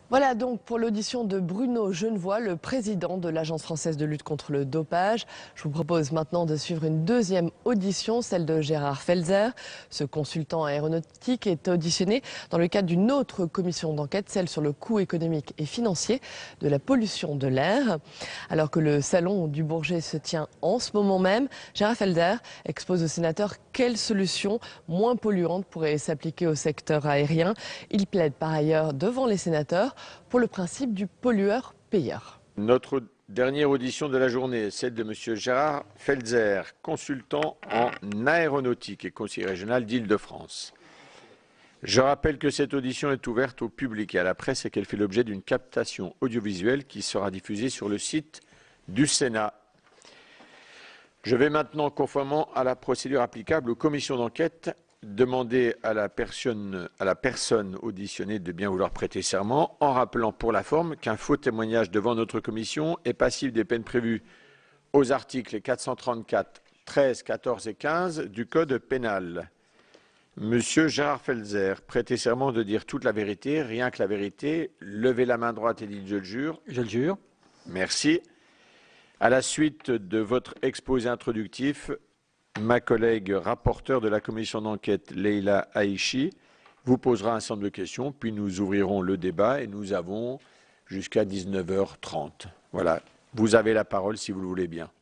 Voilà donc pour l'audition de Bruno Genevoix, le président de l'Agence française de lutte contre le dopage. Je vous propose maintenant de suivre une deuxième audition, celle de Gérard Felzer. Ce consultant aéronautique est auditionné dans le cadre d'une autre commission d'enquête, celle sur le coût économique et financier de la pollution de l'air. Alors que le salon du Bourget se tient en ce moment même, Gérard Felzer expose aux sénateurs quelles solutions moins polluantes pourraient s'appliquer au secteur aérien. Il plaide par ailleurs devant les sénateurs pour le principe du pollueur-payeur. Notre dernière audition de la journée, celle de M. Gérard Felzer, consultant en aéronautique et conseiller régional d'Île-de-France. Je rappelle que cette audition est ouverte au public et à la presse et qu'elle fait l'objet d'une captation audiovisuelle qui sera diffusée sur le site du Sénat. Je vais maintenant, conformément à la procédure applicable aux commissions d'enquête, demander à la personne auditionnée de bien vouloir prêter serment, en rappelant pour la forme qu'un faux témoignage devant notre commission est passible des peines prévues aux articles 434, 13, 14 et 15 du Code pénal. Monsieur Gérard Felzer, prêtez serment de dire toute la vérité, rien que la vérité. Levez la main droite et dites « je le jure ». Je le jure. Merci. À la suite de votre exposé introductif, ma collègue rapporteure de la commission d'enquête, Leïla Haïchi, vous posera un certain nombre de questions, puis nous ouvrirons le débat et nous avons jusqu'à 19h30. Voilà, vous avez la parole si vous le voulez bien.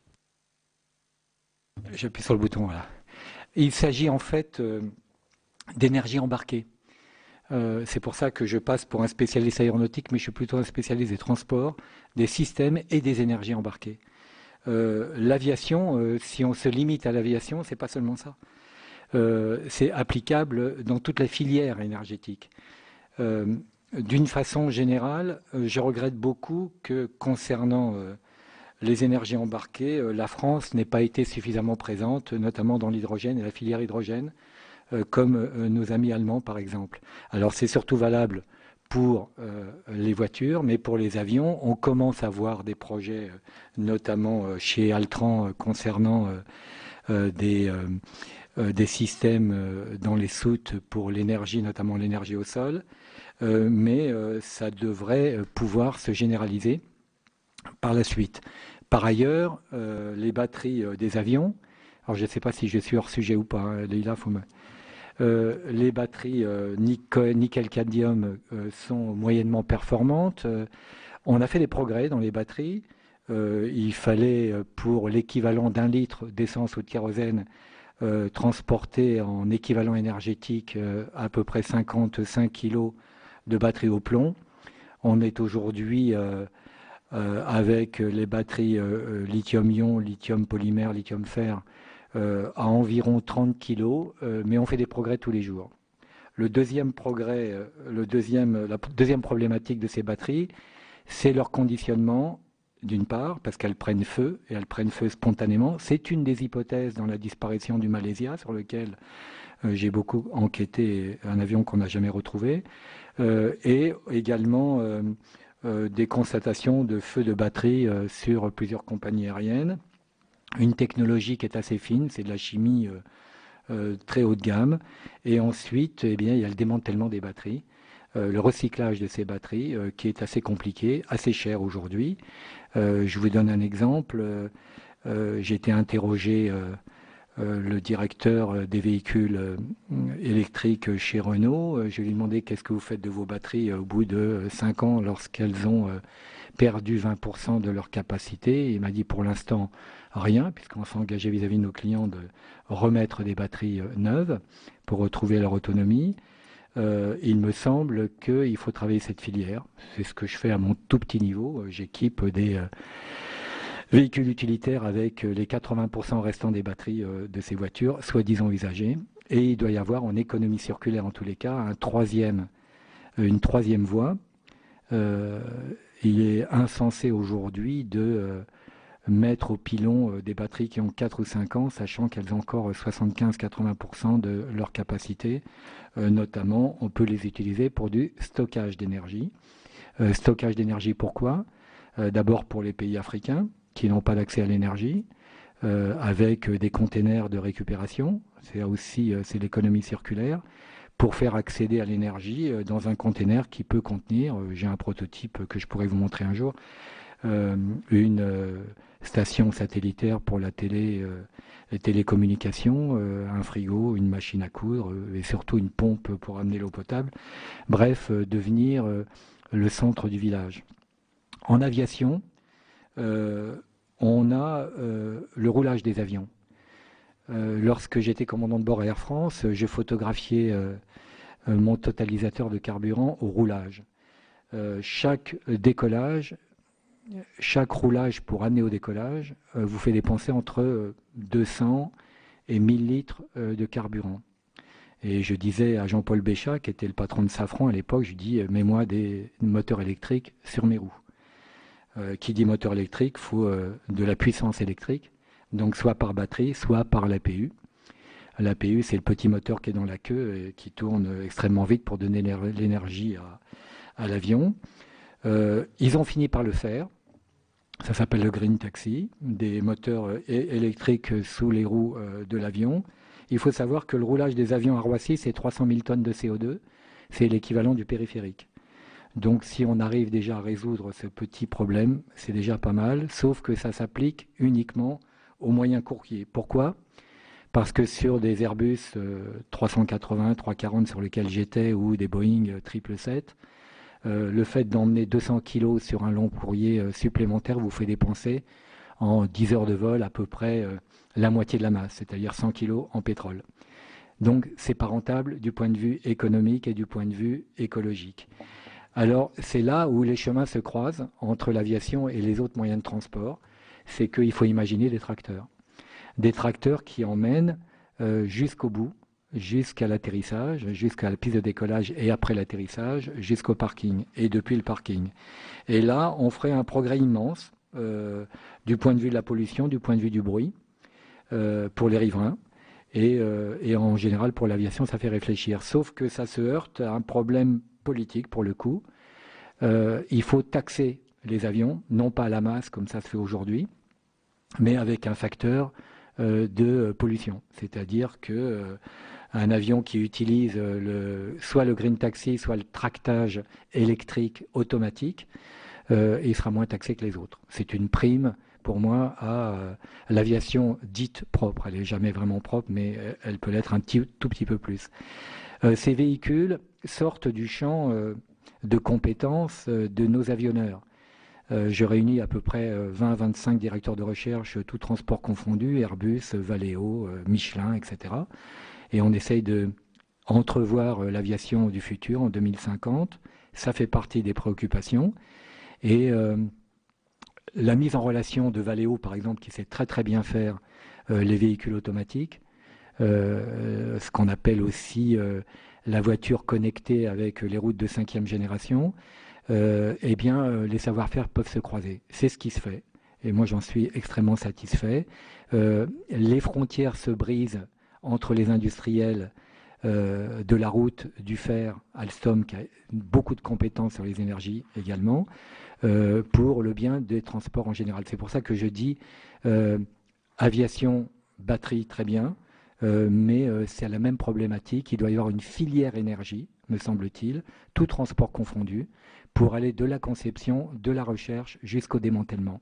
J'appuie sur le bouton, voilà. Il s'agit en fait d'énergie embarquée. C'est pour ça que je passe pour un spécialiste aéronautique, mais je suis plutôt un spécialiste des transports, des systèmes et des énergies embarquées. L'aviation, si on se limite à l'aviation, c'est pas seulement ça. C'est applicable dans toute la filière énergétique. D'une façon générale, je regrette beaucoup que concernant les énergies embarquées, la France n'ait pas été suffisamment présente, notamment dans l'hydrogène et la filière hydrogène, comme nos amis allemands par exemple. Alors c'est surtout valable pour les voitures, mais pour les avions, on commence à voir des projets, notamment chez Altran, concernant des systèmes dans les soutes pour l'énergie, notamment l'énergie au sol, mais ça devrait pouvoir se généraliser par la suite. Par ailleurs, les batteries des avions, alors je ne sais pas si je suis hors sujet ou pas, hein, Leïla, faut me... les batteries nickel-cadmium sont moyennement performantes. On a fait des progrès dans les batteries. Il fallait, pour l'équivalent d'1 litre d'essence ou de kérosène, transporter en équivalent énergétique à peu près 55 kg de batterie au plomb. On est aujourd'hui avec les batteries lithium-ion, lithium-polymère, lithium-fer, à environ 30 kg, mais on fait des progrès tous les jours. La deuxième problématique de ces batteries, c'est leur conditionnement, d'une part, parce qu'elles prennent feu, et elles prennent feu spontanément. C'est une des hypothèses dans la disparition du Malaysia, sur lequel j'ai beaucoup enquêté, un avion qu'on n'a jamais retrouvé, et également des constatations de feux de batterie sur plusieurs compagnies aériennes. Une technologie qui est assez fine, c'est de la chimie très haut de gamme. Et ensuite, eh bien, il y a le démantèlement des batteries, le recyclage de ces batteries qui est assez compliqué, assez cher aujourd'hui. Je vous donne un exemple. J'ai été interrogé le directeur des véhicules électriques chez Renault. Je lui ai demandé qu'est-ce que vous faites de vos batteries au bout de 5 ans lorsqu'elles ont perdu 20% de leur capacité. Il m'a dit pour l'instant rien, puisqu'on s'est engagé vis-à-vis de nos clients de remettre des batteries neuves pour retrouver leur autonomie. Il me semble qu'il faut travailler cette filière. C'est ce que je fais à mon tout petit niveau. J'équipe des véhicules utilitaires avec les 80% restants des batteries de ces voitures, soi-disant usagées. Et il doit y avoir en économie circulaire, en tous les cas, une troisième voie. Il est insensé aujourd'hui de mettre au pilon des batteries qui ont 4 ou 5 ans, sachant qu'elles ont encore 75-80% de leur capacité. Notamment, on peut les utiliser pour du stockage d'énergie. Stockage d'énergie, pourquoi ? D'abord pour les pays africains qui n'ont pas d'accès à l'énergie, avec des containers de récupération. C'est l'économie circulaire. pour faire accéder à l'énergie dans un container qui peut contenir, j'ai un prototype que je pourrais vous montrer un jour, une station satellitaire pour la les télécommunications, un frigo, une machine à coudre et surtout une pompe pour amener l'eau potable. Bref, devenir le centre du village. En aviation, on a le roulage des avions. Lorsque j'étais commandant de bord à Air France, je photographiais mon totalisateur de carburant au roulage. Chaque décollage, chaque roulage pour amener au décollage vous fait dépenser entre 200 et 1000 litres de carburant. Et je disais à Jean-Paul Béchat, qui était le patron de Safran à l'époque, je lui dis mets-moi des moteurs électriques sur mes roues. Qui dit moteur électrique, il faut de la puissance électrique, donc soit par batterie, soit par l'APU. L'APU, c'est le petit moteur qui est dans la queue et qui tourne extrêmement vite pour donner l'énergie à l'avion. Ils ont fini par le faire. Ça s'appelle le Green Taxi, des moteurs électriques sous les roues de l'avion. Il faut savoir que le roulage des avions à Roissy, c'est 300 000 tonnes de CO2. C'est l'équivalent du périphérique. Donc si on arrive déjà à résoudre ce petit problème, c'est déjà pas mal, sauf que ça s'applique uniquement aux moyens courriers. Pourquoi ? Parce que sur des Airbus 380, 340 sur lesquels j'étais, ou des Boeing 777, le fait d'emmener 200 kg sur un long courrier supplémentaire vous fait dépenser en 10 heures de vol à peu près la moitié de la masse, c'est-à-dire 100 kg en pétrole. Donc c'est pas rentable du point de vue économique et du point de vue écologique. Alors c'est là où les chemins se croisent entre l'aviation et les autres moyens de transport, c'est qu'il faut imaginer des tracteurs. Des tracteurs qui emmènent jusqu'au bout, jusqu'à l'atterrissage, jusqu'à la piste de décollage et après l'atterrissage, jusqu'au parking et depuis le parking. Et là, on ferait un progrès immense du point de vue de la pollution, du point de vue du bruit, pour les riverains. Et en général, pour l'aviation, ça fait réfléchir. Sauf que ça se heurte à un problème politique, pour le coup. Il faut taxer les avions, non pas à la masse, comme ça se fait aujourd'hui, mais avec un facteur de pollution. C'est-à-dire que un avion qui utilise soit le Green Taxi, soit le tractage électrique automatique, il sera moins taxé que les autres. C'est une prime, pour moi, à l'aviation dite propre. Elle n'est jamais vraiment propre, mais elle peut l'être un tout petit peu plus. Ces véhicules sortent du champ de compétences de nos avionneurs. Je réunis à peu près 20-25 directeurs de recherche, tout transport confondu, Airbus, Valeo, Michelin, etc. Et on essaye de entrevoir l'aviation du futur en 2050. Ça fait partie des préoccupations. Et la mise en relation de Valeo, par exemple, qui sait très très bien faire les véhicules automatiques, ce qu'on appelle aussi la voiture connectée avec les routes de 5e génération, eh bien, les savoir-faire peuvent se croiser. C'est ce qui se fait. Et moi, j'en suis extrêmement satisfait. Les frontières se brisent entre les industriels de la route, du fer, Alstom, qui a beaucoup de compétences sur les énergies également, pour le bien des transports en général. C'est pour ça que je dis aviation, batterie, très bien, mais c'est la même problématique. Il doit y avoir une filière énergie, me semble-t-il, tout transport confondu, pour aller de la conception, de la recherche jusqu'au démantèlement.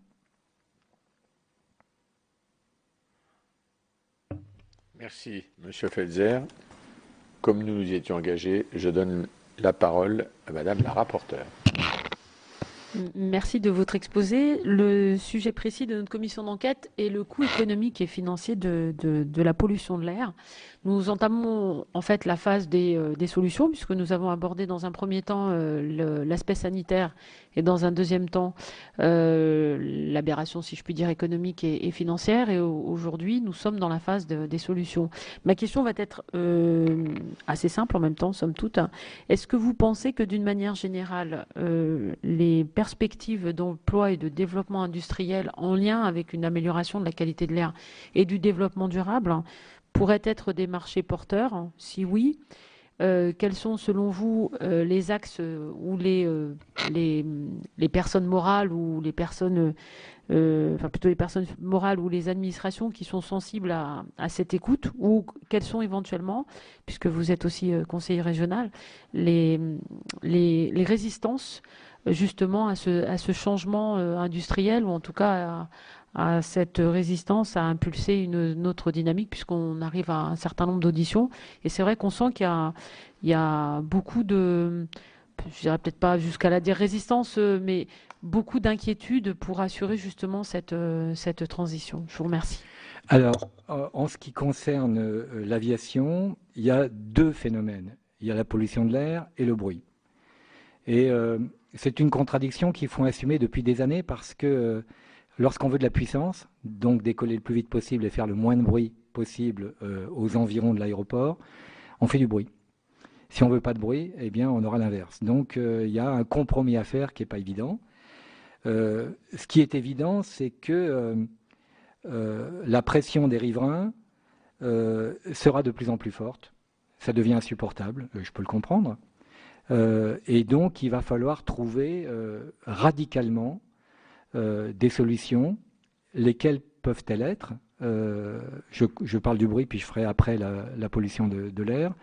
Merci, Monsieur Felzer. Comme nous nous y étions engagés, je donne la parole à Madame la rapporteure. Merci de votre exposé. Le sujet précis de notre commission d'enquête est le coût économique et financier de la pollution de l'air. Nous entamons en fait la phase des solutions, puisque nous avons abordé dans un premier temps l'aspect sanitaire et dans un deuxième temps l'aberration, si je puis dire, économique et financière. Et aujourd'hui, nous sommes dans la phase des solutions. Ma question va être assez simple en même temps, somme toute. Est-ce que vous pensez que d'une manière générale, les perspectives d'emploi et de développement industriel en lien avec une amélioration de la qualité de l'air et du développement durable pourraient être des marchés porteurs? Si oui, quels sont selon vous les axes ou les les personnes morales ou les personnes, enfin plutôt les personnes morales ou les administrations qui sont sensibles à cette écoute, ou quelles sont éventuellement, puisque vous êtes aussi conseiller régional, les résistances justement à ce changement industriel, ou en tout cas à cette résistance à impulser une autre dynamique, puisqu'on arrive à un certain nombre d'auditions. Et c'est vrai qu'on sent qu'il y a beaucoup de, je dirais peut-être pas jusqu'à la dire résistance, mais beaucoup d'inquiétudes pour assurer justement cette transition. Je vous remercie. Alors, en ce qui concerne l'aviation, il y a deux phénomènes. Il y a la pollution de l'air et le bruit. Et c'est une contradiction qu'il faut assumer depuis des années, parce que lorsqu'on veut de la puissance, donc décoller le plus vite possible et faire le moins de bruit possible aux environs de l'aéroport, on fait du bruit. Si on ne veut pas de bruit, eh bien, on aura l'inverse. Donc, il y a un compromis à faire qui n'est pas évident. Ce qui est évident, c'est que la pression des riverains sera de plus en plus forte. Ça devient insupportable, je peux le comprendre. Et donc, il va falloir trouver radicalement des solutions. Lesquelles peuvent-elles être? Je parle du bruit, puis je ferai après la pollution de l'air.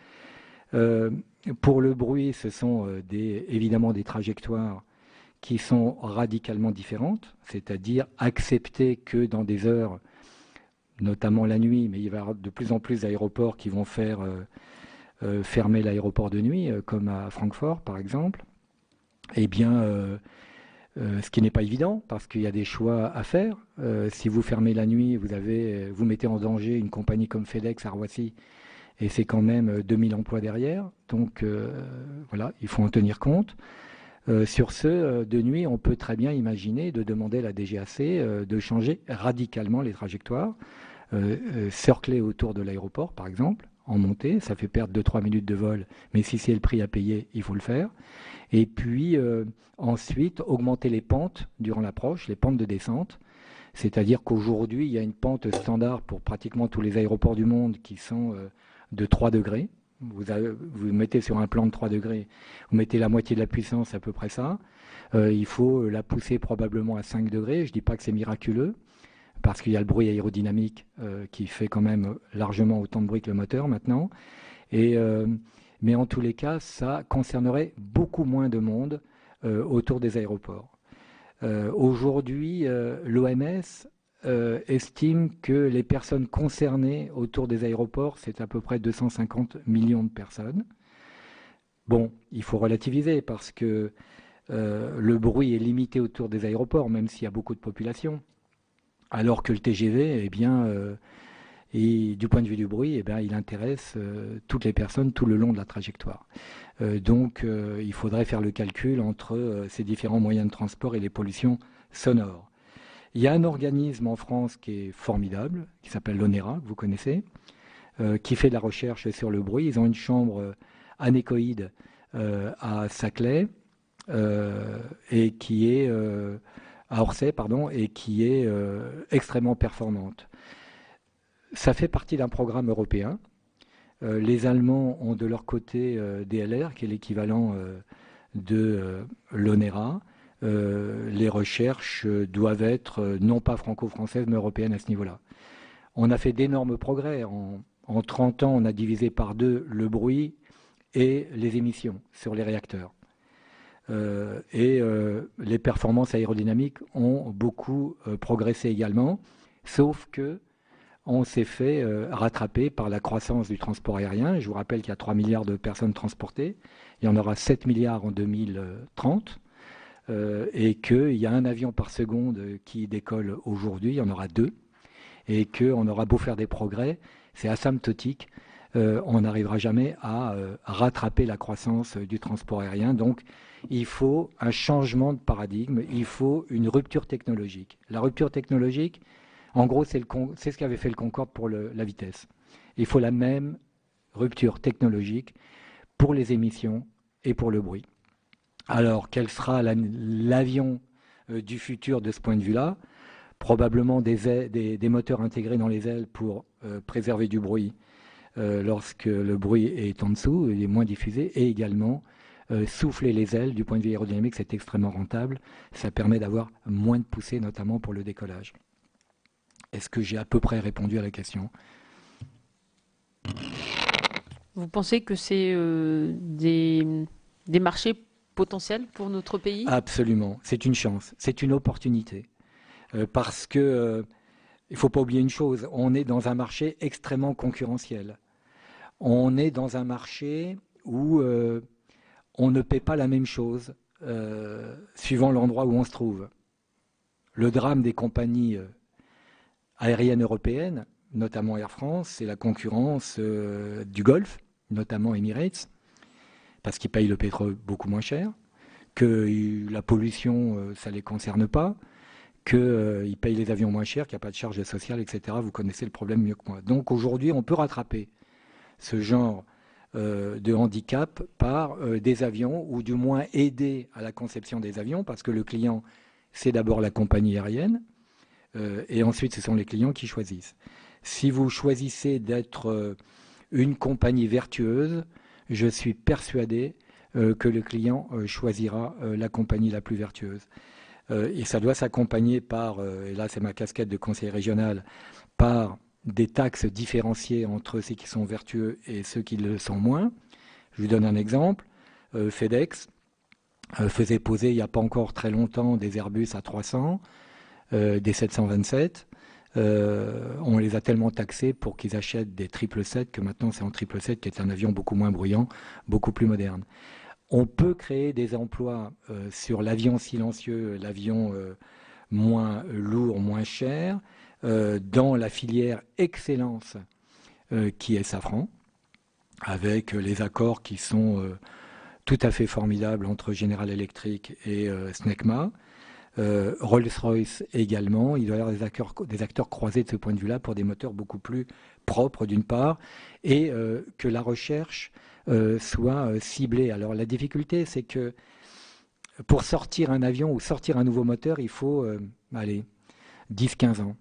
Pour le bruit, ce sont évidemment des trajectoires qui sont radicalement différentes, c'est-à-dire accepter que dans des heures, notamment la nuit, mais il va y avoir de plus en plus d'aéroports qui vont faire fermer l'aéroport de nuit, comme à Francfort par exemple, eh bien, ce qui n'est pas évident, parce qu'il y a des choix à faire. Si vous fermez la nuit, vous mettez en danger une compagnie comme FedEx à Roissy, et c'est quand même 2000 emplois derrière. Donc voilà, il faut en tenir compte. Sur ce, de nuit, on peut très bien imaginer de demander à la DGAC de changer radicalement les trajectoires, cercler autour de l'aéroport par exemple, en montée, ça fait perdre 2-3 minutes de vol, mais si c'est le prix à payer, il faut le faire. Et puis ensuite, augmenter les pentes durant l'approche, les pentes de descente. C'est-à-dire qu'aujourd'hui, il y a une pente standard pour pratiquement tous les aéroports du monde qui sont de 3 degrés. Vous mettez sur un plan de 3 degrés, vous mettez la moitié de la puissance, à peu près ça. Il faut la pousser probablement à 5 degrés. Je ne dis pas que c'est miraculeux, parce qu'il y a le bruit aérodynamique qui fait quand même largement autant de bruit que le moteur maintenant. Mais en tous les cas, ça concernerait beaucoup moins de monde autour des aéroports. Aujourd'hui, l'OMS estime que les personnes concernées autour des aéroports, c'est à peu près 250 millions de personnes. Bon, il faut relativiser, parce que le bruit est limité autour des aéroports, même s'il y a beaucoup de population. Alors que le TGV, eh bien, et du point de vue du bruit, eh bien, il intéresse toutes les personnes tout le long de la trajectoire. Donc, il faudrait faire le calcul entre ces différents moyens de transport et les pollutions sonores. Il y a un organisme en France qui est formidable, qui s'appelle l'ONERA, que vous connaissez, qui fait de la recherche sur le bruit. Ils ont une chambre anéchoïde à Saclay, et qui est à Orsay, pardon, et qui est extrêmement performante. Ça fait partie d'un programme européen. Les Allemands ont de leur côté DLR, qui est l'équivalent de l'ONERA. Les recherches doivent être non pas franco-françaises, mais européennes à ce niveau-là. On a fait d'énormes progrès. En 30 ans, on a divisé par 2 le bruit et les émissions sur les réacteurs. Les performances aérodynamiques ont beaucoup progressé également, sauf que on s'est fait rattraper par la croissance du transport aérien. Je vous rappelle qu'il y a 3 milliards de personnes transportées, il y en aura 7 milliards en 2030, et qu'il y a un avion par seconde qui décolle aujourd'hui, il y en aura 2, et qu'on aura beau faire des progrès, c'est asymptotique, on n'arrivera jamais à rattraper la croissance du transport aérien. Donc il faut un changement de paradigme, il faut une rupture technologique. La rupture technologique, en gros, c'est ce qu'avait fait le Concorde pour la vitesse. Il faut la même rupture technologique pour les émissions et pour le bruit. Alors, quel sera l'avion du futur de ce point de vue-là? Probablement des moteurs intégrés dans les ailes pour préserver du bruit lorsque le bruit est en dessous, il est moins diffusé, et également souffler les ailes. Du point de vue aérodynamique, c'est extrêmement rentable. Ça permet d'avoir moins de poussée, notamment pour le décollage. Est-ce que j'ai à peu près répondu à la question? Vous pensez que c'est des marchés potentiels pour notre pays? Absolument. C'est une chance, c'est une opportunité. Parce que il ne faut pas oublier une chose, on est dans un marché extrêmement concurrentiel. On est dans un marché où on ne paie pas la même chose suivant l'endroit où on se trouve. Le drame des compagnies aériennes européennes, notamment Air France, c'est la concurrence du Golfe, notamment Emirates, parce qu'ils payent le pétrole beaucoup moins cher, que la pollution, ça ne les concerne pas, qu'ils payent les avions moins cher, qu'il n'y a pas de charges sociales, etc. Vous connaissez le problème mieux que moi. Donc aujourd'hui, on peut rattraper ce genre de handicap par des avions, ou du moins aider à la conception des avions, parce que le client, c'est d'abord la compagnie aérienne, et ensuite ce sont les clients qui choisissent. Si vous choisissez d'être une compagnie vertueuse, je suis persuadé que le client choisira la compagnie la plus vertueuse. Et ça doit s'accompagner par, et là c'est ma casquette de conseiller régional, par des taxes différenciées entre ceux qui sont vertueux et ceux qui le sont moins. Je vous donne un exemple. FedEx faisait poser il n'y a pas encore très longtemps des Airbus A300, des 727. On les a tellement taxés pour qu'ils achètent des 777 que maintenant c'est en 777 qui est un avion beaucoup moins bruyant, beaucoup plus moderne. On peut créer des emplois sur l'avion silencieux, l'avion moins lourd, moins cher, dans la filière excellence qui est Safran, avec les accords qui sont tout à fait formidables entre General Electric et Snecma. Rolls-Royce également, il doit y avoir des acteurs croisés de ce point de vue-là pour des moteurs beaucoup plus propres d'une part, et que la recherche soit ciblée. Alors la difficulté, c'est que pour sortir un avion ou sortir un nouveau moteur, il faut 10-15 ans.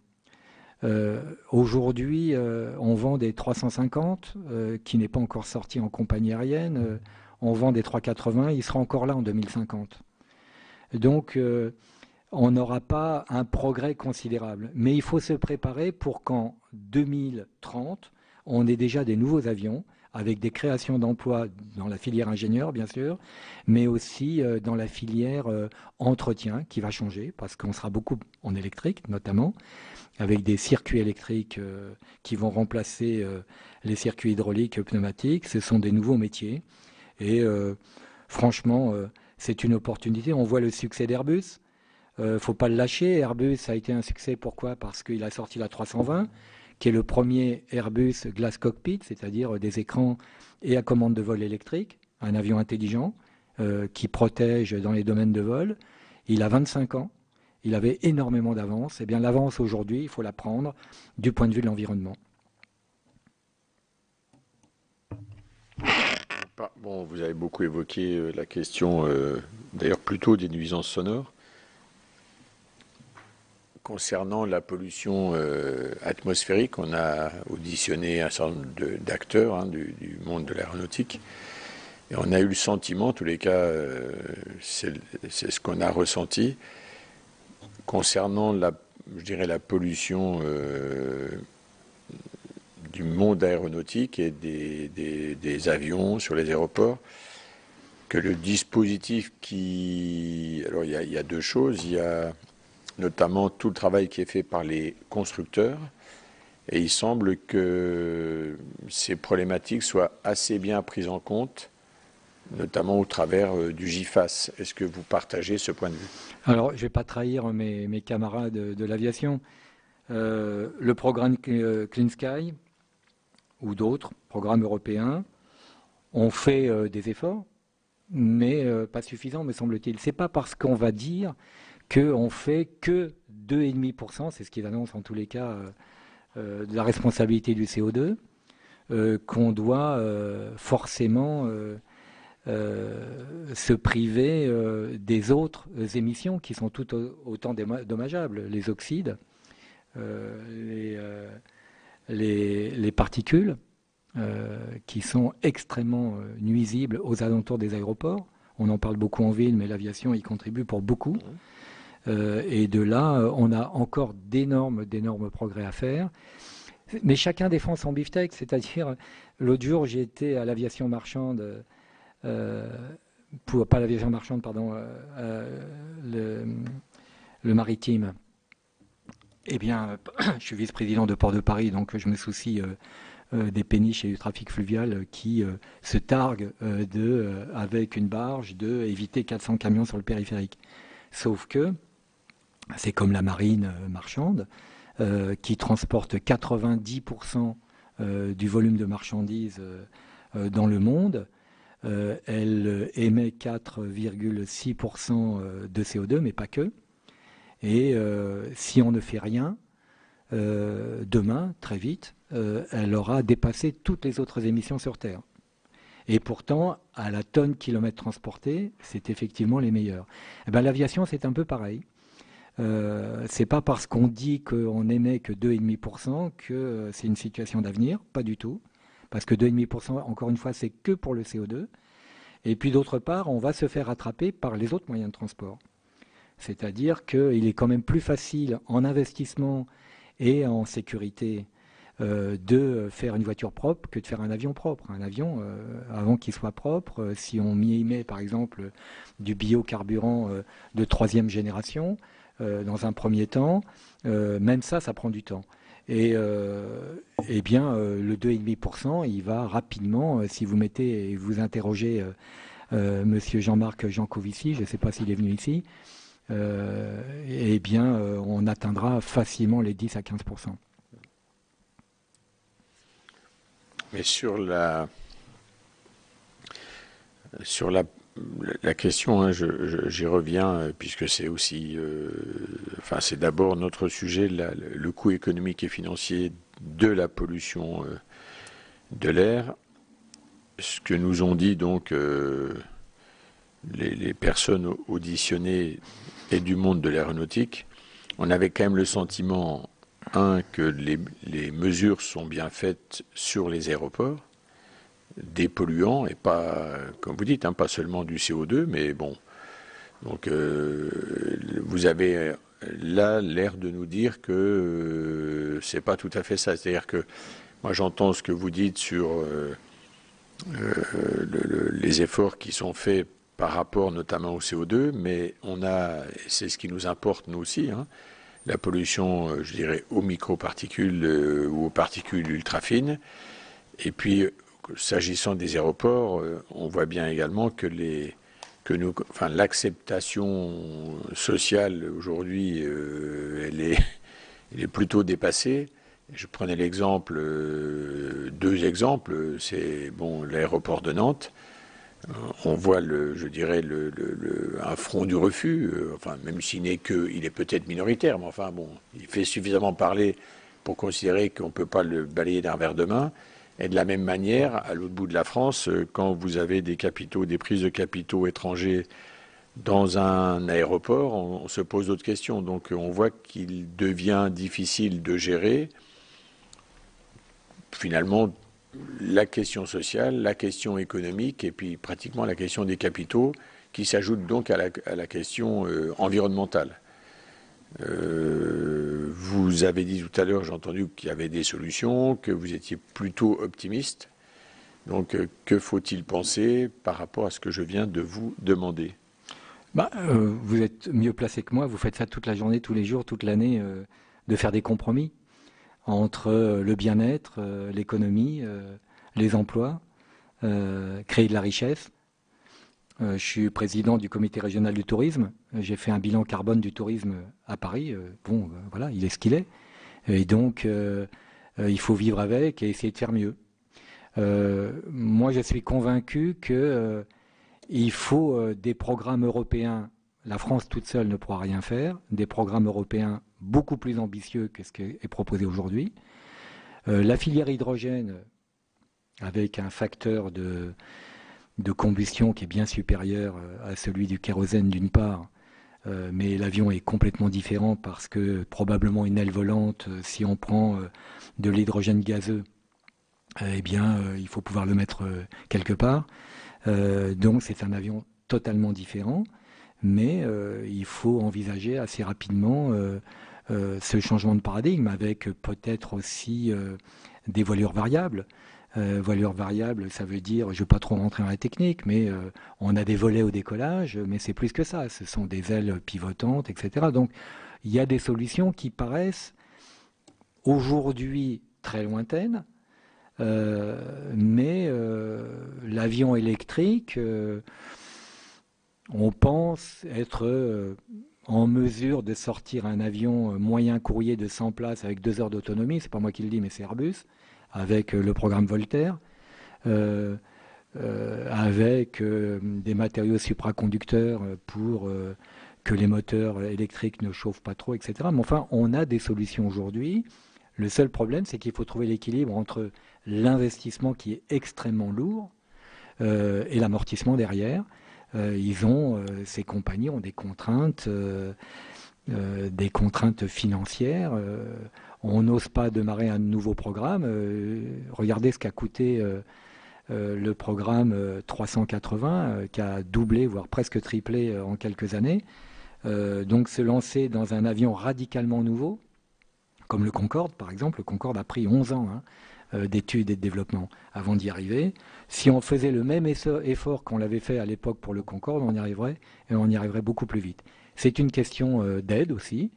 Aujourd'hui, on vend des 350 qui n'est pas encore sorti en compagnie aérienne. On vend des 380, il sera encore là en 2050. Donc on n'aura pas un progrès considérable. Mais il faut se préparer pour qu'en 2030, on ait déjà des nouveaux avions avec des créations d'emplois dans la filière ingénieur, bien sûr, mais aussi dans la filière entretien qui va changer parce qu'on sera beaucoup en électrique, notamment, avec des circuits électriques qui vont remplacer les circuits hydrauliques pneumatiques. Ce sont des nouveaux métiers. Et franchement, c'est une opportunité. On voit le succès d'Airbus. Faut pas le lâcher. Airbus a été un succès. Pourquoi? Parce qu'il a sorti la 320, qui est le premier Airbus Glass Cockpit, c'est-à-dire des écrans et à commande de vol électrique, un avion intelligent qui protège dans les domaines de vol. Il a 25 ans. Il avait énormément d'avance. Eh bien, l'avance aujourd'hui, il faut la prendre du point de vue de l'environnement. Bon, vous avez beaucoup évoqué la question, d'ailleurs plutôt des nuisances sonores. Concernant la pollution atmosphérique, on a auditionné un certain nombre d'acteurs du monde de l'aéronautique. Et on a eu le sentiment, en tous les cas, c'est ce qu'on a ressenti, concernant je dirais, la pollution du monde aéronautique et des avions sur les aéroports, que le dispositif alors il y a deux choses. Il y a notamment tout le travail qui est fait par les constructeurs, et il semble que ces problématiques soient assez bien prises en compte, notamment au travers du GIFAS. Est-ce que vous partagez ce point de vue? Alors, je ne vais pas trahir mes camarades de l'aviation. Le programme Clean Sky ou d'autres programmes européens ont fait des efforts, mais pas suffisants, me semble-t-il. Ce n'est pas parce qu'on va dire qu'on fait que 2,5%, c'est ce qu'ils annoncent en tous les cas, de la responsabilité du CO2, qu'on doit forcément se priver des autres émissions qui sont tout autant dommageables, les oxydes, les particules qui sont extrêmement nuisibles aux alentours des aéroports. On en parle beaucoup en ville, mais l'aviation y contribue pour beaucoup. Et de là, on a encore d'énormes progrès à faire. Mais chacun défend son beefsteak, c'est-à-dire, l'autre jour, j'ai été à l'aviation marchande, pas l'aviation marchande, pardon, le maritime. Eh bien, je suis vice-président de Port de Paris, donc je me soucie des péniches et du trafic fluvial qui se targuent avec une barge, d'éviter 400 camions sur le périphérique. Sauf que c'est comme la marine marchande, qui transporte 90% du volume de marchandises dans le monde. Elle émet 4,6% de CO2, mais pas que. Et si on ne fait rien, demain, très vite, elle aura dépassé toutes les autres émissions sur Terre. Et pourtant, à la tonne kilomètre transporté, c'est effectivement les meilleurs. Eh ben, l'aviation, c'est un peu pareil. C'est pas parce qu'on dit qu'on n'émet que 2,5% que c'est une situation d'avenir, pas du tout. Parce que 2,5%, encore une fois, c'est que pour le CO2. Et puis d'autre part, on va se faire rattraper par les autres moyens de transport. C'est-à-dire qu'il est quand même plus facile en investissement et en sécurité de faire une voiture propre que de faire un avion propre. Un avion, avant qu'il soit propre, si on y met par exemple du biocarburant de 3e génération, dans un premier temps, même ça prend du temps. Et eh bien, le 2,5%, il va rapidement, si vous mettez et vous interrogez Monsieur Jean-Marc Jancovici, je ne sais pas s'il est venu ici, eh bien, on atteindra facilement les 10 à 15%. Mais sur la question, hein, j'y reviens, puisque c'est aussi, enfin, c'est d'abord notre sujet, le coût économique et financier de la pollution de l'air. Ce que nous ont dit donc les personnes auditionnées et du monde de l'aéronautique, on avait quand même le sentiment, que les mesures sont bien faites sur les aéroports, des polluants, et pas, comme vous dites, hein, pas seulement du CO2, mais bon. Donc, vous avez là l'air de nous dire que c'est pas tout à fait ça. C'est-à-dire que moi, j'entends ce que vous dites sur les efforts qui sont faits par rapport notamment au CO2, mais on a, c'est ce qui nous importe nous aussi, hein, la pollution, je dirais, aux microparticules ou aux particules ultra fines. Et puis, s'agissant des aéroports, on voit bien également que l'acceptation sociale aujourd'hui, elle est plutôt dépassée. Je prenais l'exemple, deux exemples, c'est bon, l'aéroport de Nantes. On voit je dirais un front du refus, enfin même s'il n'est il est peut-être minoritaire, mais enfin bon, il fait suffisamment parler pour considérer qu'on ne peut pas le balayer d'un revers de main. Et de la même manière, à l'autre bout de la France, quand vous avez des prises de capitaux étrangers dans un aéroport, on se pose d'autres questions. Donc on voit qu'il devient difficile de gérer finalement la question sociale, la question économique et puis pratiquement la question des capitaux qui s'ajoute donc à la question environnementale. Vous avez dit tout à l'heure, j'ai entendu qu'il y avait des solutions, que vous étiez plutôt optimiste. Donc, que faut-il penser par rapport à ce que je viens de vous demander ? Vous êtes mieux placé que moi, vous faites ça toute la journée, tous les jours, toute l'année, de faire des compromis entre le bien-être, l'économie, les emplois, créer de la richesse. Je suis président du comité régional du tourisme. J'ai fait un bilan carbone du tourisme à Paris. Voilà, il est ce qu'il est. Et donc, il faut vivre avec et essayer de faire mieux. Moi, je suis convaincu qu'il faut des programmes européens. La France toute seule ne pourra rien faire. Des programmes européens beaucoup plus ambitieux que ce qui est proposé aujourd'hui. La filière hydrogène, avec un facteur de combustion qui est bien supérieur à celui du kérosène d'une part, mais l'avion est complètement différent parce que probablement une aile volante, si on prend de l'hydrogène gazeux, eh bien il faut pouvoir le mettre quelque part. Donc c'est un avion totalement différents, mais il faut envisager assez rapidement ce changement de paradigme avec peut-être aussi des voilures variables. Voilure variable, ça veut dire, je ne vais pas trop rentrer dans la technique, mais on a des volets au décollage, mais c'est plus que ça. Ce sont des ailes pivotantes, etc. Donc, il y a des solutions qui paraissent aujourd'hui très lointaines, mais l'avion électrique, on pense être en mesure de sortir un avion moyen courrier de 100 places avec 2 heures d'autonomie. C'est pas moi qui le dis, mais c'est Airbus, avec le programme Voltaire, avec des matériaux supraconducteurs pour que les moteurs électriques ne chauffent pas trop, etc. Mais enfin, on a des solutions aujourd'hui. Le seul problème, c'est qu'il faut trouver l'équilibre entre l'investissement qui est extrêmement lourd et l'amortissement derrière. Ces compagnies ont des contraintes financières. On n'ose pas démarrer un nouveau programme. Regardez ce qu'a coûté le programme 380, qui a doublé, voire presque triplé en quelques années. Donc se lancer dans un avion radicalement nouveau, comme le Concorde par exemple. Le Concorde a pris 11 ans d'études et de développement avant d'y arriver. Si on faisait le même effort qu'on l'avait fait à l'époque pour le Concorde, on y arriverait, et on y arriverait beaucoup plus vite. C'est une question d'aide aussi.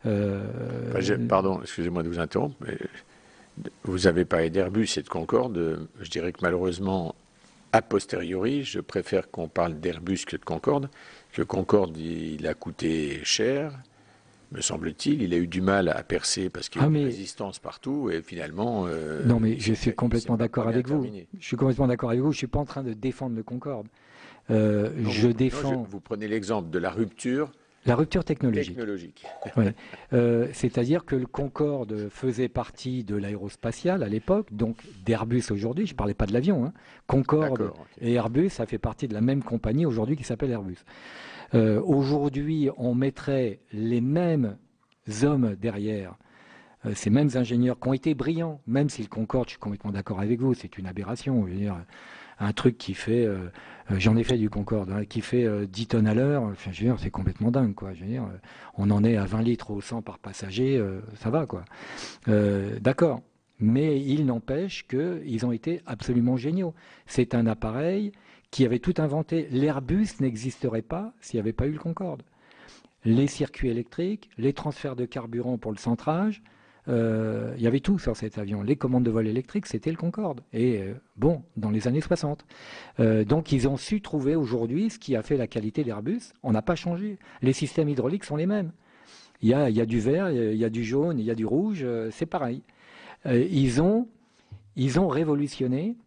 Pardon, excusez-moi de vous interrompre, mais vous avez parlé d'Airbus et de Concorde. Je dirais que malheureusement, a posteriori, je préfère qu'on parle d'Airbus que de Concorde. Le Concorde, il a coûté cher, me semble-t-il. Il a eu du mal à percer parce qu'il y a une résistance partout et finalement... non, mais je suis complètement d'accord avec vous. Je suis complètement d'accord avec vous. Je ne suis pas en train de défendre le Concorde. Je défends... vous prenez l'exemple de la rupture... La rupture technologique. Ouais. C'est-à-dire que le Concorde faisait partie de l'aérospatiale à l'époque, donc d'Airbus aujourd'hui. Je ne parlais pas de l'avion. Hein. Concorde et Airbus, ça fait partie de la même compagnie aujourd'hui qui s'appelle Airbus. Aujourd'hui, on mettrait les mêmes hommes derrière, ces mêmes ingénieurs qui ont été brillants, même si le Concorde, je suis complètement d'accord avec vous, c'est une aberration. Je veux dire, un truc qui fait, j'en ai fait du Concorde, hein, qui fait 10 tonnes à l'heure, enfin, je veux dire, c'est complètement dingue, quoi. Je veux dire, on en est à 20 litres au 100 par passager, ça va, quoi. D'accord, mais il n'empêche qu'ils ont été absolument géniaux. C'est un appareil qui avait tout inventé. L'Airbus n'existerait pas s'il n'y avait pas eu le Concorde. Les circuits électriques, les transferts de carburant pour le centrage, il y avait tout sur cet avion. Les commandes de vol électriques, c'était le Concorde. Et bon, dans les années 60. Donc ils ont su trouver aujourd'hui ce qui a fait la qualité d'Airbus. On n'a pas changé. Les systèmes hydrauliques sont les mêmes. Il y a du vert, il y a du jaune, il y a du rouge, c'est pareil. Ils ont révolutionné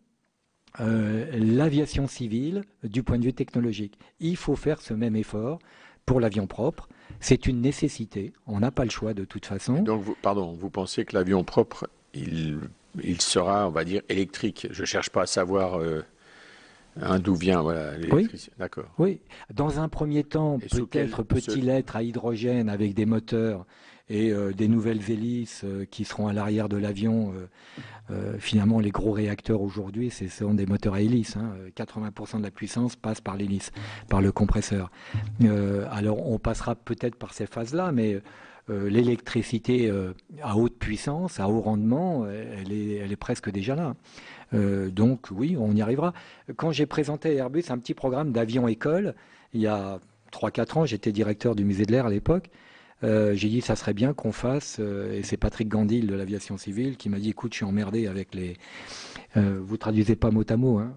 l'aviation civile du point de vue technologique. Il faut faire ce même effort pour l'avion propre. C'est une nécessité. On n'a pas le choix de toute façon. Et donc, vous pensez que l'avion propre, il sera, on va dire, électrique. Je ne cherche pas à savoir d'où vient l'électricité. Oui. D'accord. Oui. Dans un premier temps, peut-être peut-il être à hydrogène avec des moteurs et des nouvelles hélices qui seront à l'arrière de l'avion. Finalement, les gros réacteurs aujourd'hui, ce sont des moteurs à hélice. 80% de la puissance passe par l'hélice, par le compresseur. Alors, on passera peut-être par ces phases-là, mais l'électricité à haute puissance, à haut rendement, elle est presque déjà là. Donc, oui, on y arrivera. Quand j'ai présenté à Airbus un petit programme d'avion-école, il y a 3-4 ans, j'étais directeur du musée de l'air à l'époque, j'ai dit ça serait bien qu'on fasse, et c'est Patrick Gandil de l'aviation civile qui m'a dit écoute, je suis emmerdé avec les... vous traduisez pas mot à mot, hein,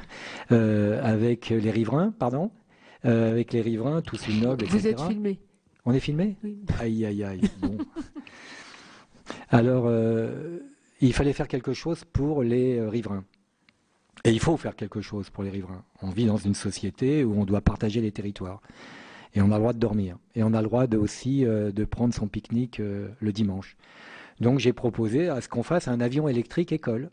avec les riverains, pardon, avec les riverains, tous ces nobles, etc. Vous êtes filmé. On est filmé ? Oui. Aïe, aïe, aïe. Bon. Alors, il fallait faire quelque chose pour les riverains. Et il faut faire quelque chose pour les riverains. On vit dans une société où on doit partager les territoires. Et on a le droit de dormir. Et on a le droit aussi de prendre son pique-nique le dimanche. Donc j'ai proposé à ce qu'on fasse un avion électrique école.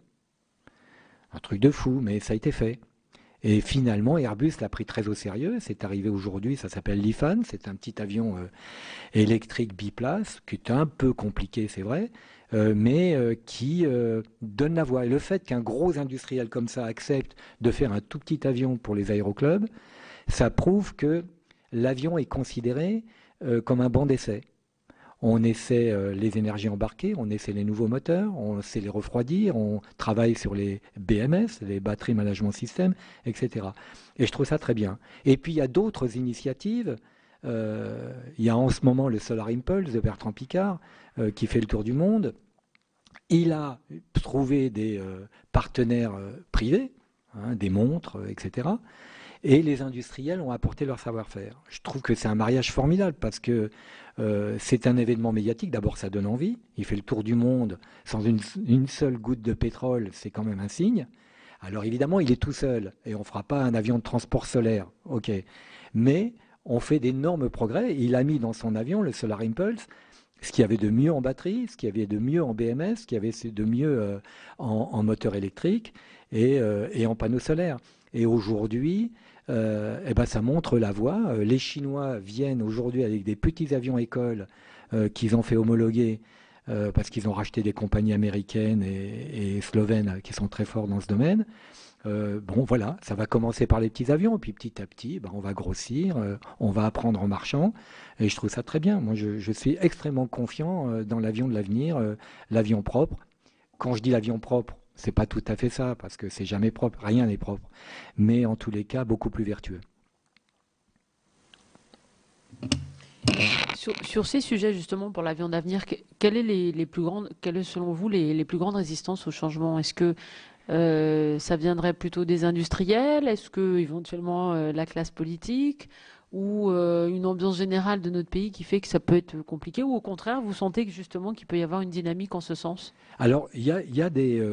Un truc de fou, mais ça a été fait. Et finalement, Airbus l'a pris très au sérieux. C'est arrivé aujourd'hui, ça s'appelle l'IFAN. C'est un petit avion électrique biplace, qui est un peu compliqué, c'est vrai, mais qui donne la voie. Et le fait qu'un gros industriel comme ça accepte de faire un tout petit avion pour les aéroclubs, ça prouve que l'avion est considéré comme un banc d'essai. On essaie les énergies embarquées, on essaie les nouveaux moteurs, on sait les refroidir, on travaille sur les BMS, les Battery Management System, etc. Et je trouve ça très bien. Et puis il y a d'autres initiatives. Il y a en ce moment le Solar Impulse de Bertrand Piccard qui fait le tour du monde. Il a trouvé des partenaires privés, des montres, etc. Et les industriels ont apporté leur savoir-faire. Je trouve que c'est un mariage formidable parce que c'est un événement médiatique. D'abord, ça donne envie. Il fait le tour du monde sans une seule goutte de pétrole. C'est quand même un signe. Alors évidemment, il est tout seul et on ne fera pas un avion de transport solaire. OK. Mais on fait d'énormes progrès. Il a mis dans son avion le Solar Impulse ce qu'il y avait de mieux en batterie, ce qu'il y avait de mieux en BMS, ce qu'il y avait de mieux en moteur électrique et en panneaux solaires. Et aujourd'hui, ça montre la voie. Les Chinois viennent aujourd'hui avec des petits avions écoles qu'ils ont fait homologuer parce qu'ils ont racheté des compagnies américaines et slovènes qui sont très forts dans ce domaine. Voilà, ça va commencer par les petits avions, et puis petit à petit, on va grossir, on va apprendre en marchant, et je trouve ça très bien. Moi, je suis extrêmement confiant dans l'avion de l'avenir, l'avion propre. Quand je dis l'avion propre, c'est pas tout à fait ça, parce que c'est jamais propre, rien n'est propre, mais en tous les cas, beaucoup plus vertueux. Sur ces sujets, justement, pour l'avion d'avenir, quelles est selon vous les plus grandes résistances au changement? Est-ce que ça viendrait plutôt des industriels? Est-ce que éventuellement la classe politique ou une ambiance générale de notre pays qui fait que ça peut être compliqué? Ou au contraire, vous sentez que justement qu'il peut y avoir une dynamique en ce sens? Alors, il y a des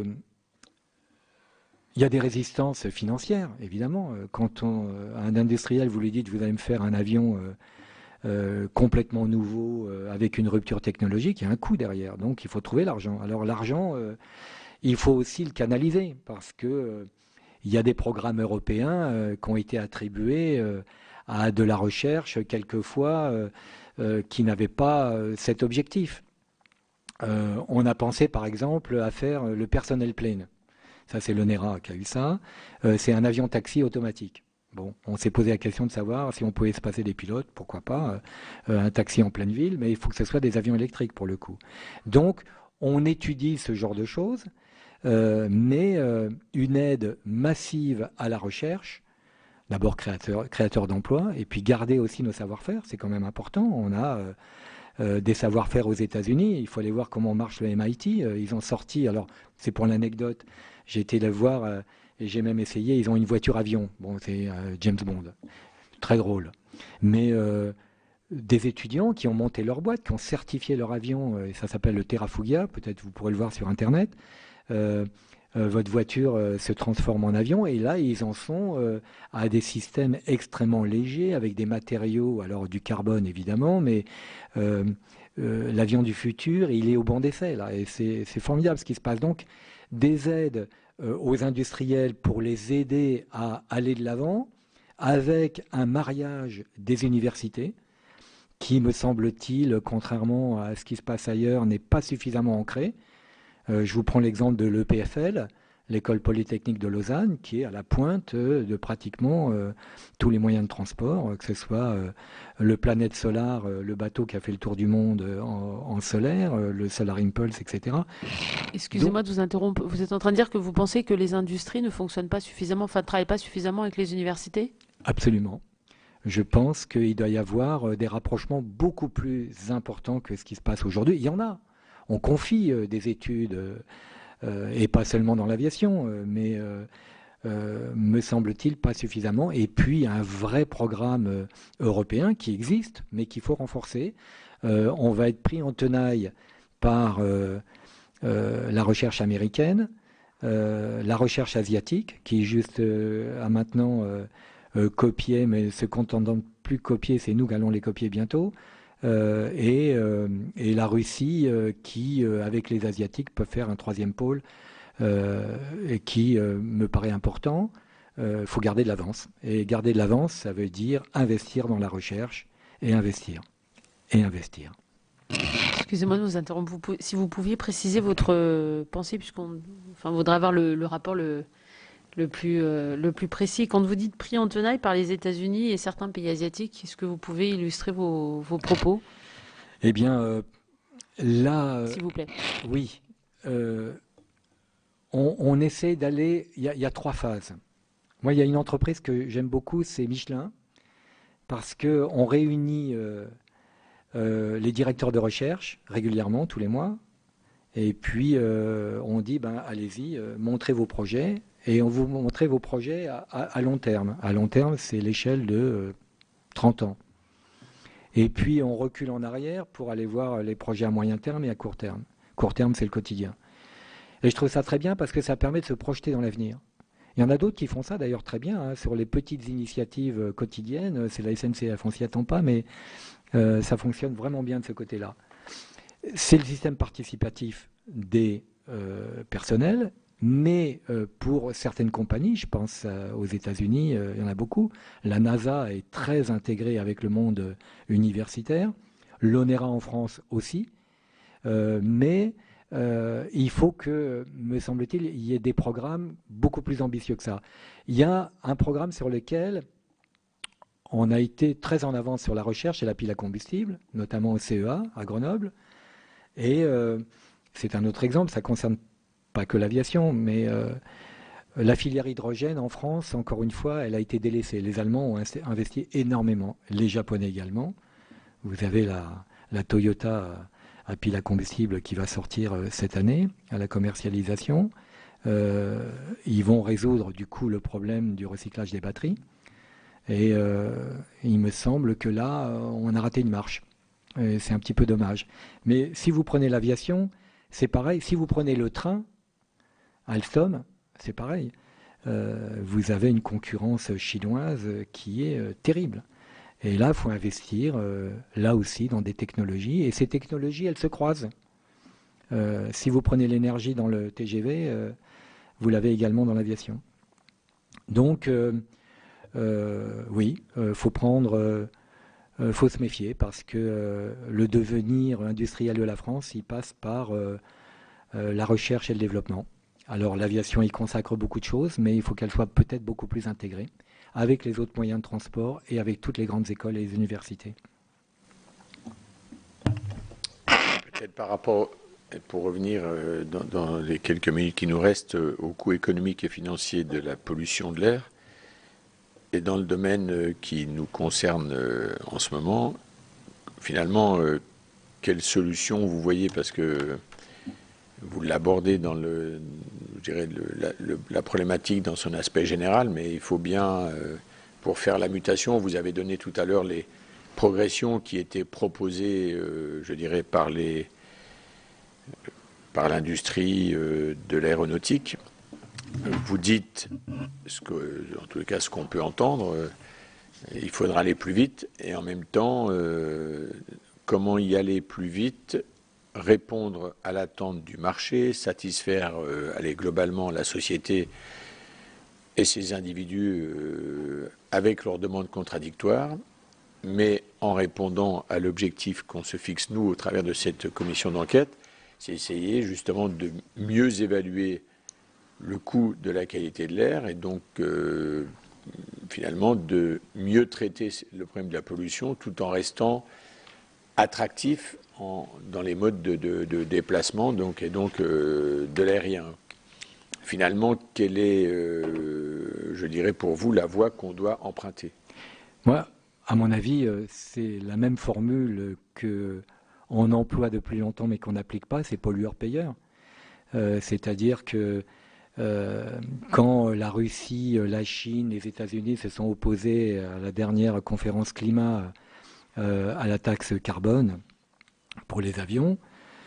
résistances financières, évidemment. Quand un industriel vous lui dit vous allez me faire un avion complètement nouveau avec une rupture technologique, il y a un coût derrière. Donc il faut trouver l'argent. Alors l'argent, il faut aussi le canaliser parce que il y a des programmes européens qui ont été attribués à de la recherche quelquefois qui n'avaient pas cet objectif. On a pensé par exemple à faire le personnel plane. Ça c'est l'ONERA qui a eu ça. C'est un avion taxi automatique. Bon, on s'est posé la question de savoir si on pouvait se passer des pilotes, pourquoi pas, un taxi en pleine ville, mais il faut que ce soit des avions électriques pour le coup. Donc, on étudie ce genre de choses, mais une aide massive à la recherche, d'abord créateur d'emplois, et puis garder aussi nos savoir-faire, c'est quand même important. On a des savoir-faire aux États-Unis, il faut aller voir comment marche le MIT. Ils ont sorti, alors c'est pour l'anecdote, j'ai été les voir... et j'ai même essayé, ils ont une voiture avion. Bon, c'est James Bond. Très drôle. Mais des étudiants qui ont monté leur boîte, qui ont certifié leur avion, et ça s'appelle le Terrafugia, peut-être vous pourrez le voir sur Internet. Votre voiture se transforme en avion, et là, ils en sont à des systèmes extrêmement légers, avec des matériaux, alors du carbone évidemment, mais l'avion du futur, il est au banc d'essai, là, et c'est formidable ce qui se passe. Donc, des aides aux industriels pour les aider à aller de l'avant, avec un mariage des universités, qui, me semble-t-il, contrairement à ce qui se passe ailleurs, n'est pas suffisamment ancré. Je vous prends l'exemple de l'EPFL, l'École Polytechnique de Lausanne, qui est à la pointe de pratiquement tous les moyens de transport, que ce soit le Planète Solar, le bateau qui a fait le tour du monde en solaire, le Solar Impulse, etc. Excusez-moi de vous interrompre. Vous êtes en train de dire que vous pensez que les industries ne fonctionnent pas suffisamment, enfin ne travaillent pas suffisamment avec les universités? Absolument. Je pense qu'il doit y avoir des rapprochements beaucoup plus importants que ce qui se passe aujourd'hui. Il y en a. On confie des études, et pas seulement dans l'aviation, mais me semble-t-il pas suffisamment. Et puis un vrai programme européen qui existe, mais qu'il faut renforcer. On va être pris en tenaille par la recherche américaine, la recherche asiatique, qui juste a maintenant copié, mais se contentant de plus copier, c'est nous qui allons les copier bientôt. Et la Russie qui, avec les Asiatiques, peut faire un troisième pôle et qui me paraît important. Il faut garder de l'avance. Et garder de l'avance, ça veut dire investir dans la recherche et investir. Et investir. Excusez-moi de vous interrompre. Si vous pouviez préciser votre pensée, puisqu'on voudrait avoir le rapport, le le plus précis. Quand vous dites pris en tenaille par les États-Unis et certains pays asiatiques, est-ce que vous pouvez illustrer vos propos? Eh bien, là, s'il vous plaît. Oui. On essaie d'aller... Il y a 3 phases. Moi, il y a une entreprise que j'aime beaucoup, c'est Michelin, parce qu'on réunit les directeurs de recherche régulièrement, tous les mois, et puis on dit, allez-y, montrez vos projets, et on vous montre vos projets à long terme. À long terme, c'est l'échelle de 30 ans. Et puis on recule en arrière pour aller voir les projets à moyen terme et à court terme. Court terme, c'est le quotidien. Et je trouve ça très bien parce que ça permet de se projeter dans l'avenir. Il y en a d'autres qui font ça d'ailleurs très bien, sur les petites initiatives quotidiennes. C'est la SNCF, on s'y attend pas, mais ça fonctionne vraiment bien de ce côté-là. C'est le système participatif des personnels, mais pour certaines compagnies, je pense aux États-Unis, il y en a beaucoup. La NASA est très intégrée avec le monde universitaire, l'ONERA en France aussi, mais il faut que, me semble-t-il, il y ait des programmes beaucoup plus ambitieux que ça. Il y a un programme sur lequel on a été très en avance sur la recherche et la pile à combustible, notamment au CEA à Grenoble. Et c'est un autre exemple, ça ne concerne pas que l'aviation, mais la filière hydrogène en France, encore une fois, elle a été délaissée. Les Allemands ont investi énormément, les Japonais également. Vous avez la Toyota à pile à combustible qui va sortir cette année à la commercialisation. Ils vont résoudre du coup le problème du recyclage des batteries. Et il me semble que là, on a raté une marche. C'est un petit peu dommage. Mais si vous prenez l'aviation, c'est pareil. Si vous prenez le train, Alstom, c'est pareil. Vous avez une concurrence chinoise qui est terrible. Et là, il faut investir, là aussi, dans des technologies. Et ces technologies, elles se croisent. Si vous prenez l'énergie dans le TGV, vous l'avez également dans l'aviation. Donc, oui, faut se méfier parce que le devenir industriel de la France, il passe par la recherche et le développement. Alors, l'aviation y consacre beaucoup de choses, mais il faut qu'elle soit peut-être beaucoup plus intégrée avec les autres moyens de transport et avec toutes les grandes écoles et les universités. Peut-être par rapport, pour revenir dans les quelques minutes qui nous restent, au coût économique et financier de la pollution de l'air, et dans le domaine qui nous concerne en ce moment, finalement, quelle solution vous voyez, parce que vous l'abordez dans la problématique dans son aspect général, mais il faut bien, pour faire la mutation, vous avez donné tout à l'heure les progressions qui étaient proposées, je dirais, par l'industrie de l'aéronautique. Vous dites, en tout cas ce qu'on peut entendre, il faudra aller plus vite, et en même temps, comment y aller plus vite, répondre à l'attente du marché, satisfaire globalement la société et ses individus avec leurs demandes contradictoires, mais en répondant à l'objectif qu'on se fixe, nous, au travers de cette commission d'enquête, c'est essayer justement de mieux évaluer le coût de la qualité de l'air et donc finalement de mieux traiter le problème de la pollution tout en restant attractif dans les modes de déplacement et donc de l'aérien. Finalement, quelle est, je dirais pour vous, la voie qu'on doit emprunter? Moi, à mon avis, c'est la même formule qu'on emploie depuis longtemps mais qu'on n'applique pas, c'est pollueur-payeur. C'est-à-dire que quand la Russie, la Chine, les États-Unis se sont opposés à la dernière conférence climat à la taxe carbone pour les avions,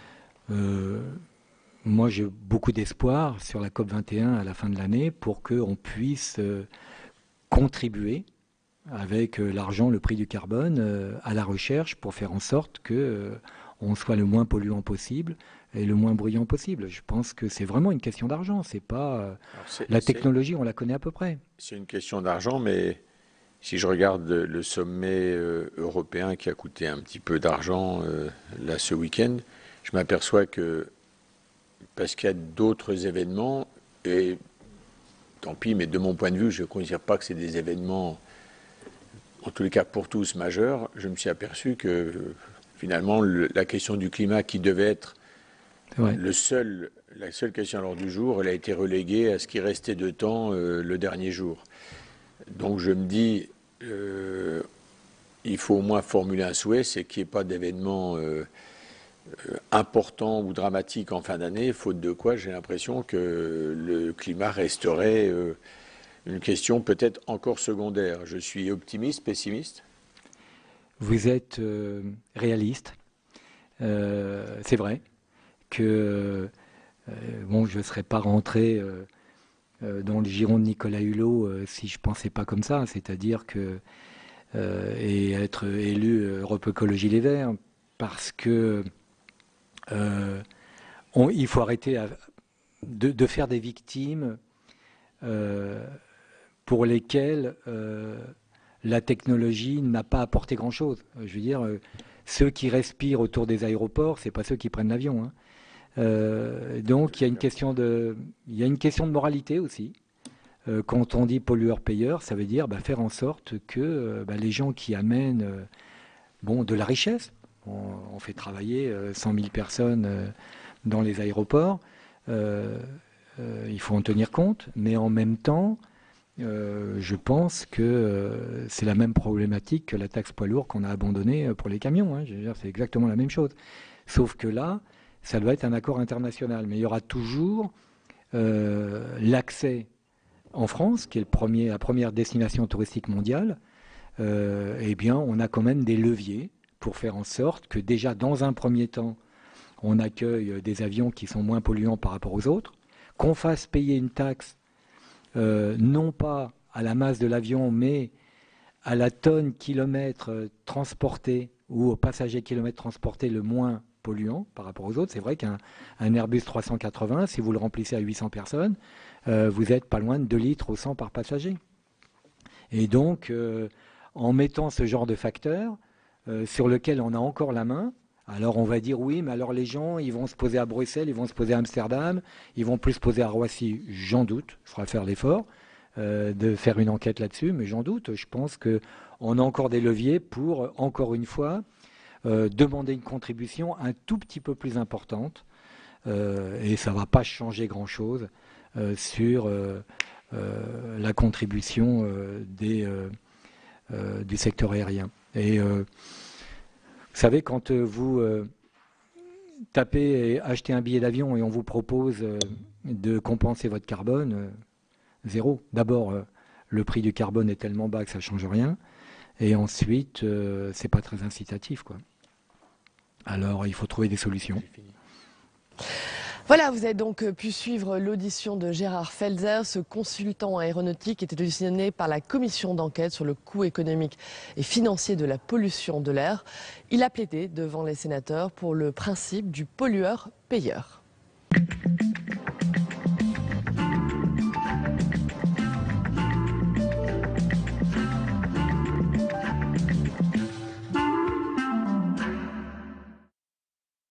moi j'ai beaucoup d'espoir sur la COP21 à la fin de l'année pour qu'on puisse contribuer avec l'argent, le prix du carbone, à la recherche pour faire en sorte qu'on soit le moins polluant possible et le moins bruyant possible. Je pense que c'est vraiment une question d'argent. C'est pas la technologie, on la connaît à peu près. C'est une question d'argent, mais si je regarde le sommet européen qui a coûté un petit peu d'argent là ce week-end, je m'aperçois que parce qu'il y a d'autres événements et tant pis, mais de mon point de vue, je ne considère pas que c'est des événements, en tous les cas pour tous, majeurs. Je me suis aperçu que finalement, la question du climat qui devait être la seule question à l'ordre du jour, elle a été reléguée à ce qui restait de temps le dernier jour. Donc je me dis, il faut au moins formuler un souhait, c'est qu'il n'y ait pas d'événements importants ou dramatiques en fin d'année, faute de quoi j'ai l'impression que le climat resterait une question peut-être encore secondaire. Je suis optimiste, pessimiste? Vous êtes réaliste. C'est vrai que bon, je ne serais pas rentré dans le giron de Nicolas Hulot si je ne pensais pas comme ça, c'est-à-dire que et être élu Europe Écologie Les Verts, parce que il faut arrêter de faire des victimes pour lesquelles la technologie n'a pas apporté grand-chose. Je veux dire, ceux qui respirent autour des aéroports, c'est pas ceux qui prennent l'avion, hein. Donc il y a une question de moralité aussi. Quand on dit pollueur-payeur, ça veut dire faire en sorte que les gens qui amènent de la richesse, on fait travailler 100 000 personnes dans les aéroports, il faut en tenir compte, mais en même temps, je pense que c'est la même problématique que la taxe poids lourd qu'on a abandonnée pour les camions, hein. Je veux dire, c'est exactement la même chose. Sauf que là, ça doit être un accord international. Mais il y aura toujours l'accès en France, qui est la première destination touristique mondiale. Eh bien, on a quand même des leviers pour faire en sorte que déjà, dans un premier temps, on accueille des avions qui sont moins polluants par rapport aux autres, qu'on fasse payer une taxe non pas à la masse de l'avion, mais à la tonne kilomètre transporté ou au passager kilomètre transporté le moins polluant par rapport aux autres. C'est vrai qu'un Airbus 380, si vous le remplissez à 800 personnes, vous êtes pas loin de 2 litres au 100 par passager. Et donc, en mettant ce genre de facteur sur lequel on a encore la main, alors on va dire oui, mais alors les gens, ils vont se poser à Bruxelles, ils vont se poser à Amsterdam, ils vont plus se poser à Roissy, j'en doute, il faudra faire l'effort de faire une enquête là-dessus, mais j'en doute. Je pense qu'on a encore des leviers pour, encore une fois, demander une contribution un tout petit peu plus importante, et ça ne va pas changer grand-chose sur la contribution du secteur aérien. Et vous savez, quand vous tapez et achetez un billet d'avion et on vous propose de compenser votre carbone, zéro. D'abord, le prix du carbone est tellement bas que ça ne change rien. Et ensuite, c'est pas très incitatif, quoi. Alors, il faut trouver des solutions. Voilà, vous avez donc pu suivre l'audition de Gérard Felzer, ce consultant aéronautique qui était auditionné par la commission d'enquête sur le coût économique et financier de la pollution de l'air. Il a plaidé devant les sénateurs pour le principe du pollueur-payeur.